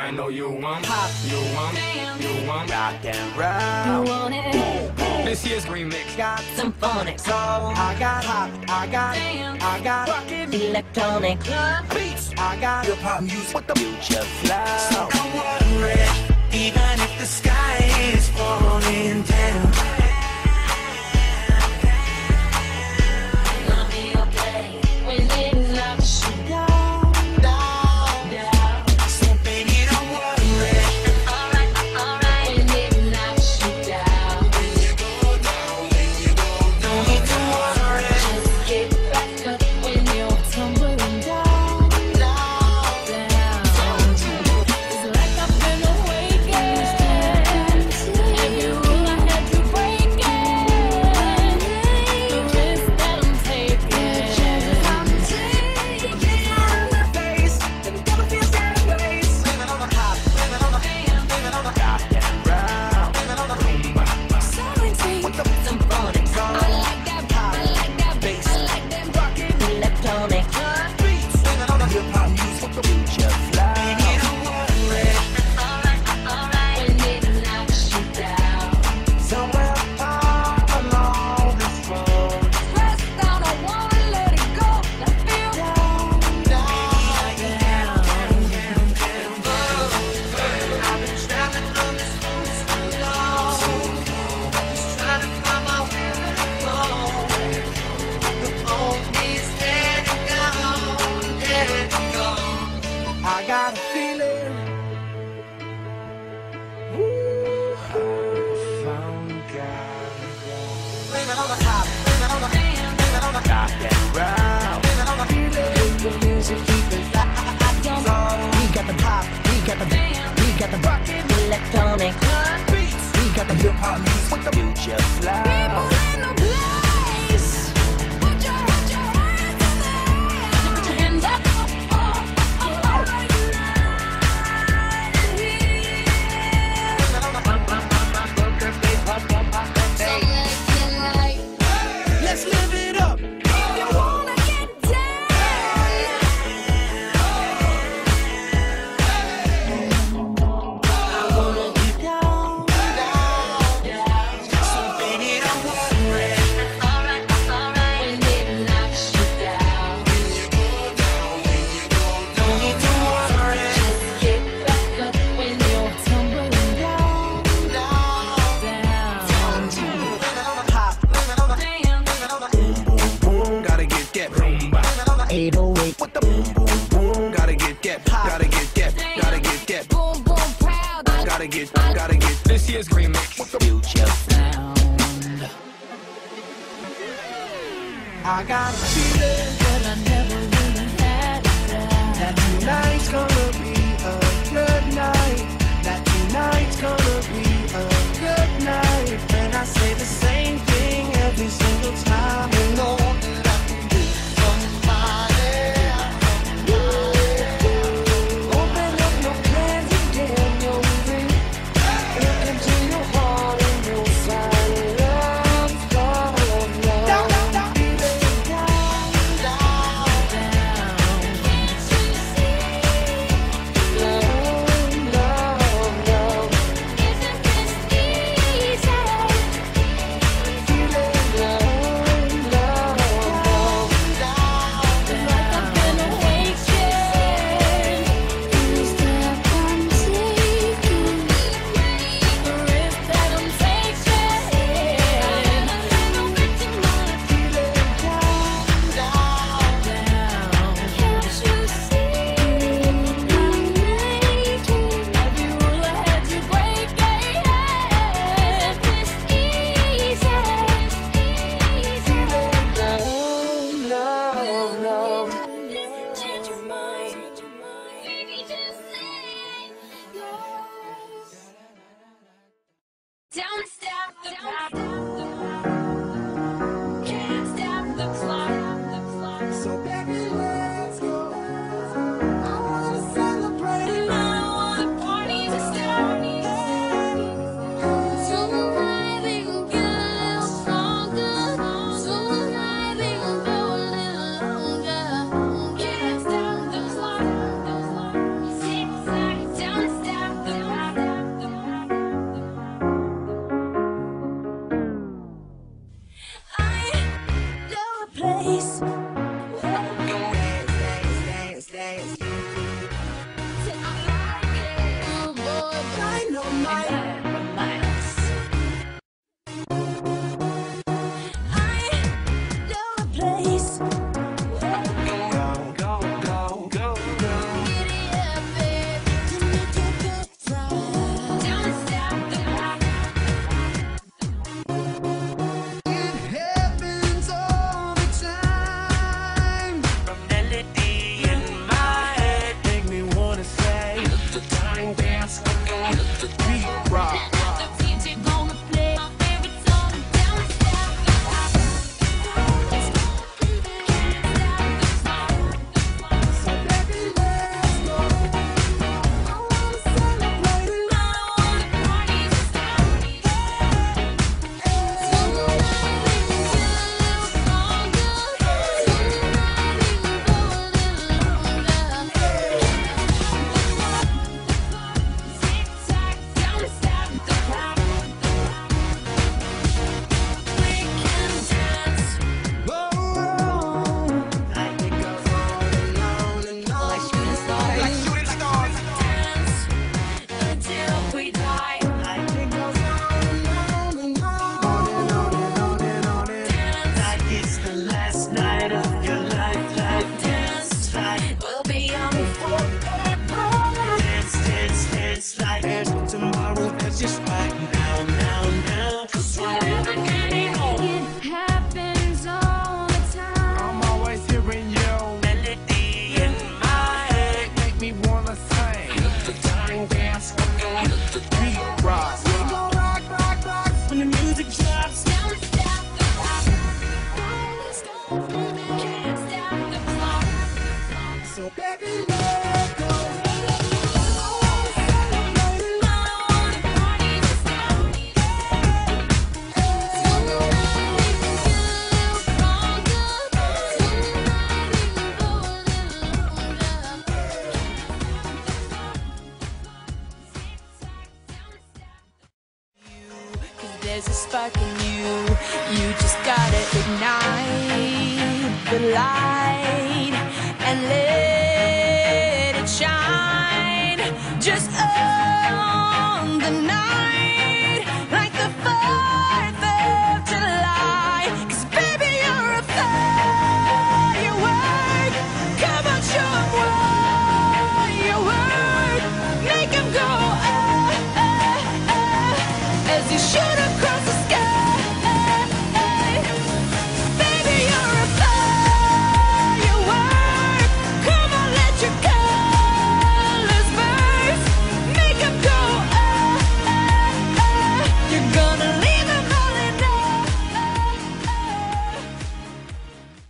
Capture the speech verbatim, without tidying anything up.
I know you want pop, you want, you want rock and roll. You want it? This year's remix Got some phonics. soul. I got pop, I got, I got rockin' Electronic beats. I got hip hop music with the future flow. So don't worry, even if the sky is falling down. I'll be okay when it knocks you down, down, down. So baby, don't worry. Alright, alright, when it knocks you down. When you go down, when you go down, don't need to worry. Just get back up when you're tumbling down, down, down. It's like I've been awakened. Every rule I had to break it. The risk that I'm taking. I'm taking on my face. And it never feels out of place. Living on the top, living on the hand, living on the rock and roll, living on the rumba. Sovereignty with some phonics. I like that pop, I like that bass, I like that rockin' electronic Beats, living on the hip hop music with the future flow. Baby, don't worry. Alright, alright, when it knocks you down. Somewhere far along this road, Press down, I wanna let it go. I feel down, down, down. I've been traveling on this road so long, just trying to find my way home. The phone is dead and gone, dead and gone. I got a feeling. Ooh, I found God. Living on the top, living on the hand, living on the Rock and roll. living on the feeling. The music keep it loud. We got the pop, we got the we got the rockin' Electronic beats. We got the hip hop music with the future flow. in the place. Put your, put your hands in the air. Put your hands up. Oh, oh, oh, oh, right here. Living on the pop, pop, pop, pop, poker face, pop, pop, pop, pop, So face. let's get light. Let's live it up. If you wanna get down, I wanna get down, down. So baby, don't worry. Alright, alright, when it knocks you down. When you go down, when you go down, don't need to worry. Just get back up when you're tumbling down, down, down. Pop, Living on the Damn. living on the boom, boom. Gotta get that rumba. living on the eight oh eight with the boom, boom, boom. Gotta get that pop. Gotta get that. Gotta get that. Boom, boom, proud. I Gotta get. Gotta get this year's remix with the future sound. I got a feeling But I never really had that. that tonight's gonna be a good night. That tonight's gonna be a good night. And I say the same thing every single time. You know that I can be somebody. Open up your plans and get your ring. Look into your heart and you'll find love's gonna love. Down, down, down, down, down. Down. time dance, let the beat rock. The D J gonna play my favorite song. Don't stop the clock. Can't stop the clock. So baby, let's go. I wanna celebrate it. I wanna party to start. Tonight we can get a little stronger. Tonight we can go a little longer. Tick tock, don't stop the clock. We can dance. Whoa, like it goes on and on and on. Like shooting stars. Like shooting stars. Dance until we die. Like it goes on and on and on. On and on and on and on and Dance, like it's the last night of your life, life. dance, Like we'll be young forever. dance, dance, dance like there's no tomorrow. That's just right now, now, now. 'Cause Whatever can happen, it happens all the time. I'm always hearing your melody in my head, make me wanna sing. Let the time dance, let the beat rock. We gon' rock, rock, rock when the music drops. Don't stop the clock. Don't stop, can't stop the clock. So baby, let's go. I wanna party to start. Tonight we can get a little stronger. Tonight we can go a little longer. 'Cause there's a spark in you. You just gotta ignite the light and let it shine. Just on the night, like the fourth of July. 'Cause baby, you're a firework. Come on, show 'em what you work. Make 'em go